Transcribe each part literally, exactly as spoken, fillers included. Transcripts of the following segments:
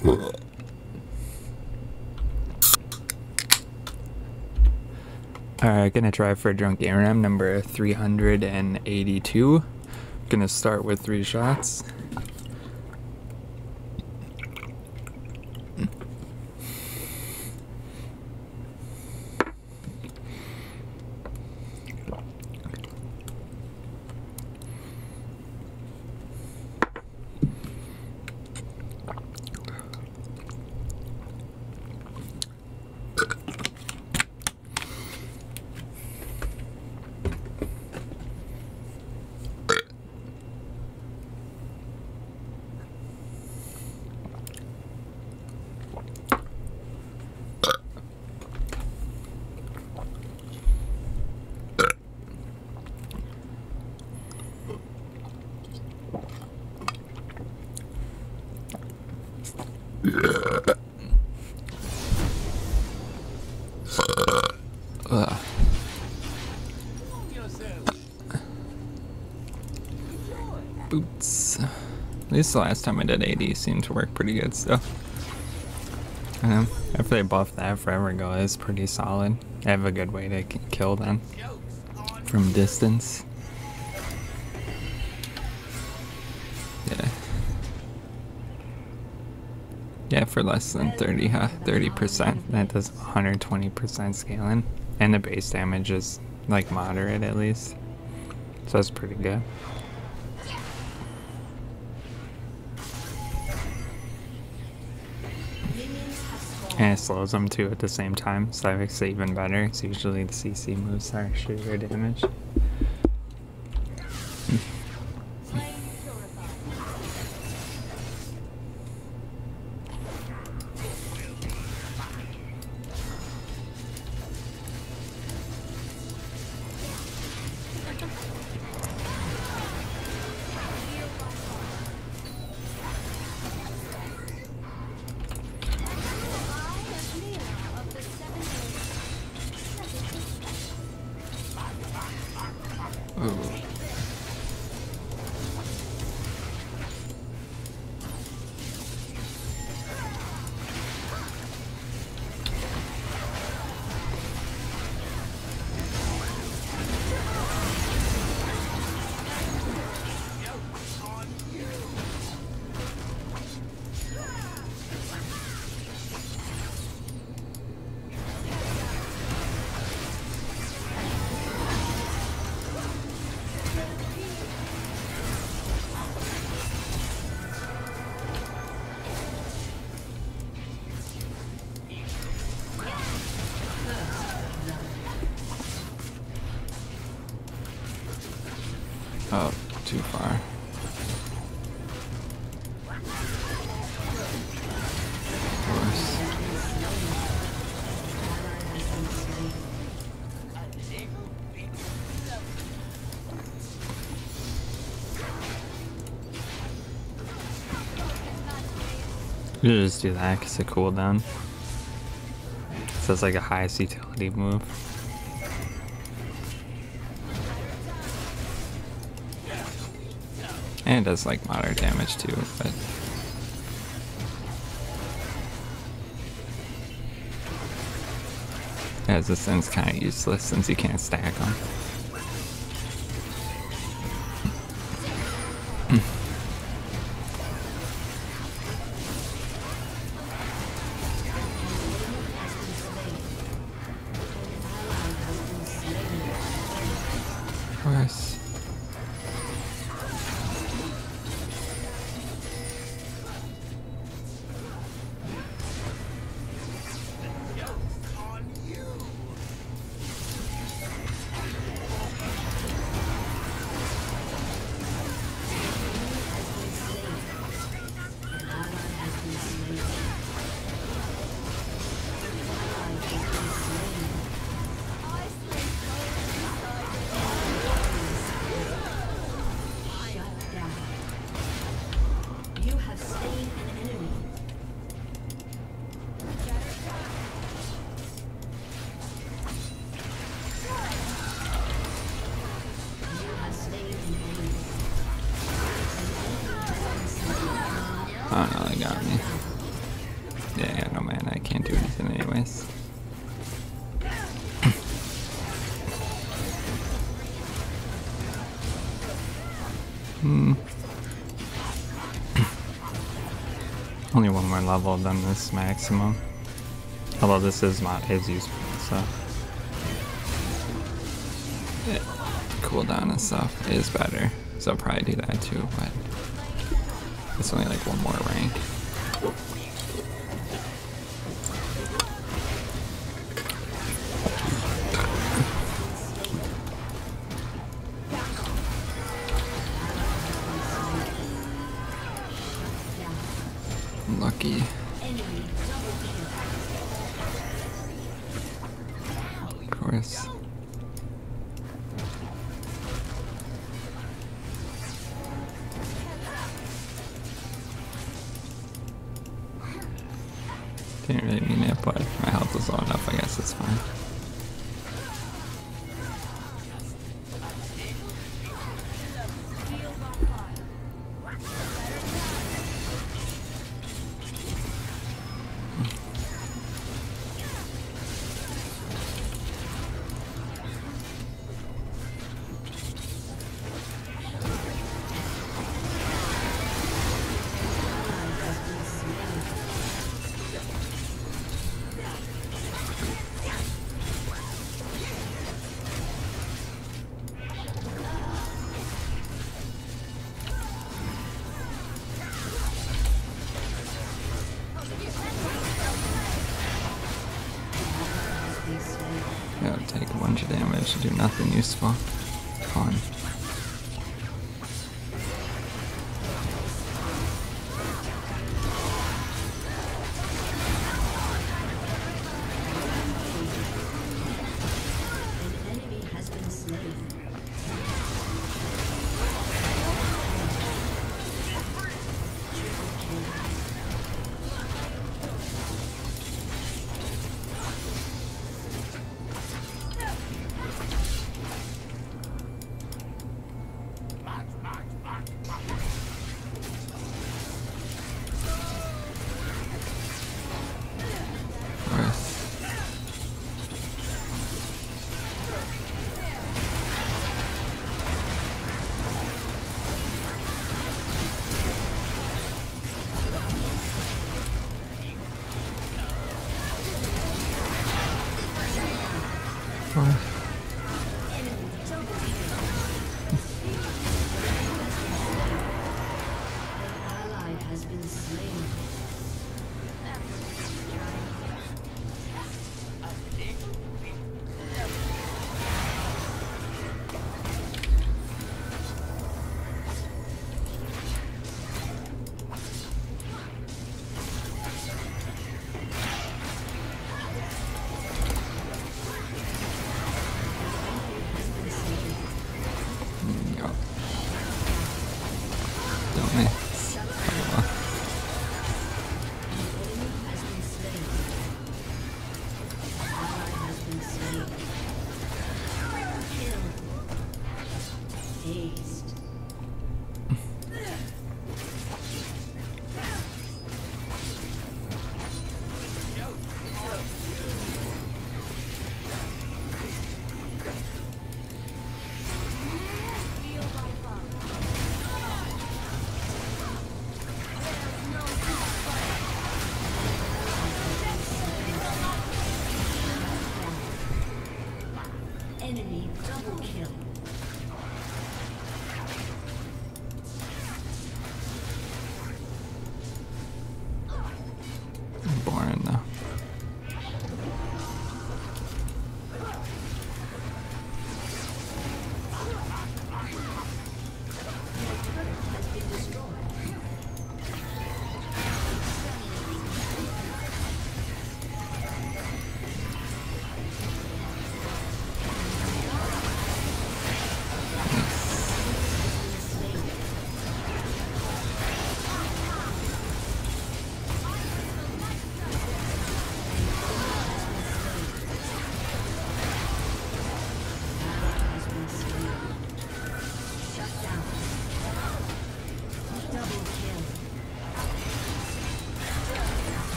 Alright, gonna try for Drunk Gamer M number three hundred eighty-two. Gonna start with three shots. Ugh. Boots. At least the last time I did eighty seemed to work pretty good still. Um, if they buff that forever ago, it's pretty solid. I have a good way to kill them from distance. Yeah. Yeah, for less than thirty, huh? thirty percent. That does one hundred twenty percent scaling. And the base damage is like moderate at least. So that's pretty good. And it slows them too at the same time, so that makes it even better. It's usually the C C moves are sugar damage. Ooh. Oh, too far. Of course. You just do that because it cooldown. So it's like a highest utility move. And it does like moderate damage too, but as this thing's kind of useless since you can't stack them. Of course. Oh no, they got me. Yeah, yeah, no man, I can't do anything anyways. Hmm. Only one more level than this maximum. Although this is not his useful, so. Yeah. Cooldown and stuff is better. So I'll probably do that too, but it's only like one more rank. Lucky. Of course. Didn't really mean it, but my health was low enough, I guess it's fine. Yeah, take a bunch of damage to do nothing useful. Fun.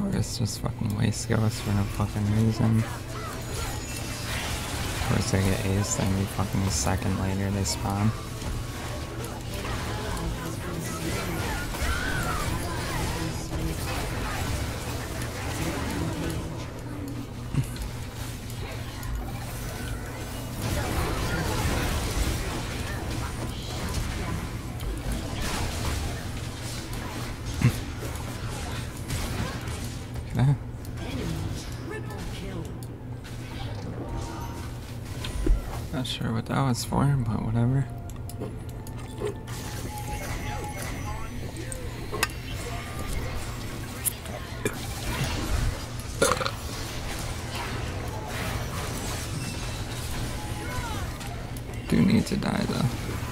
course, just fucking waste ghosts for no fucking reason. Of course they get ace, then we fucking a second later they spawn. Okay. Not sure what that was for, but whatever. Do need to die though.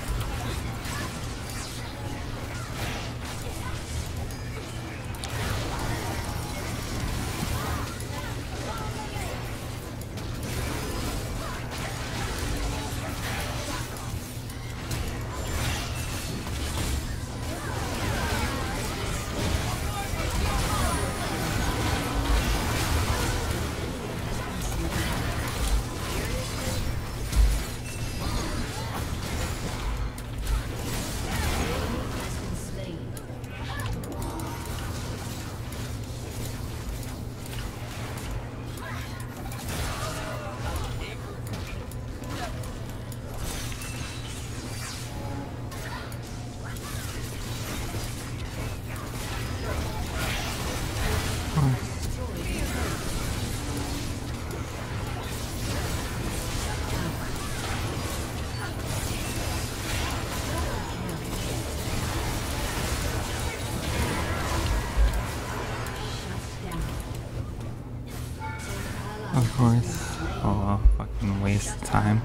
Of course. Oh well, fucking waste of time.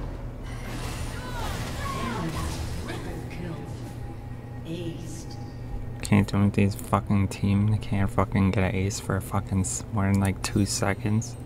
Can't do it with these fucking team. They can't fucking get an ace for fucking s- more than like two seconds.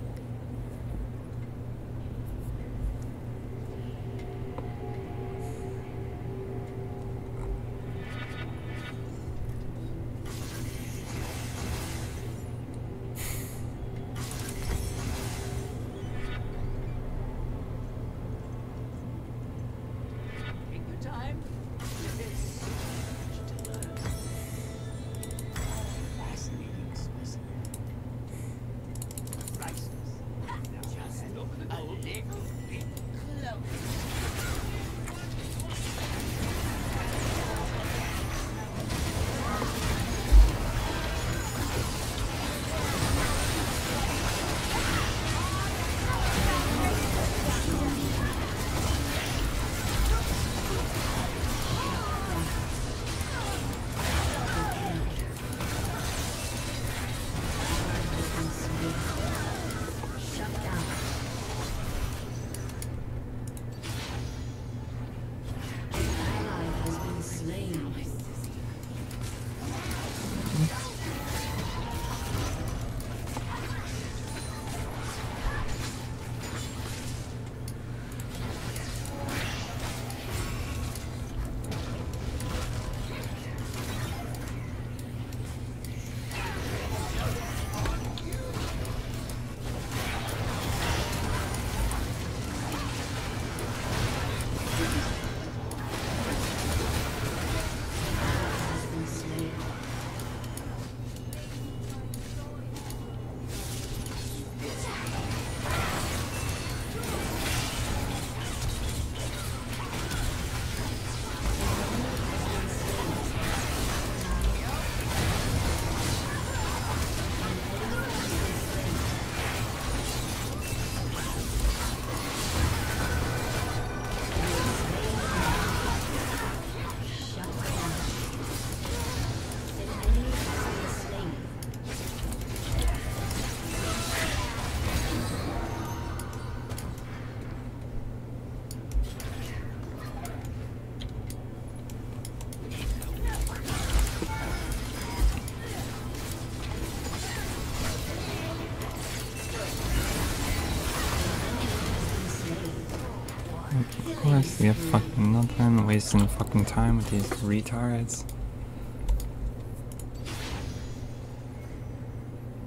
Of course, we have fucking nothing, wasting fucking time with these retards.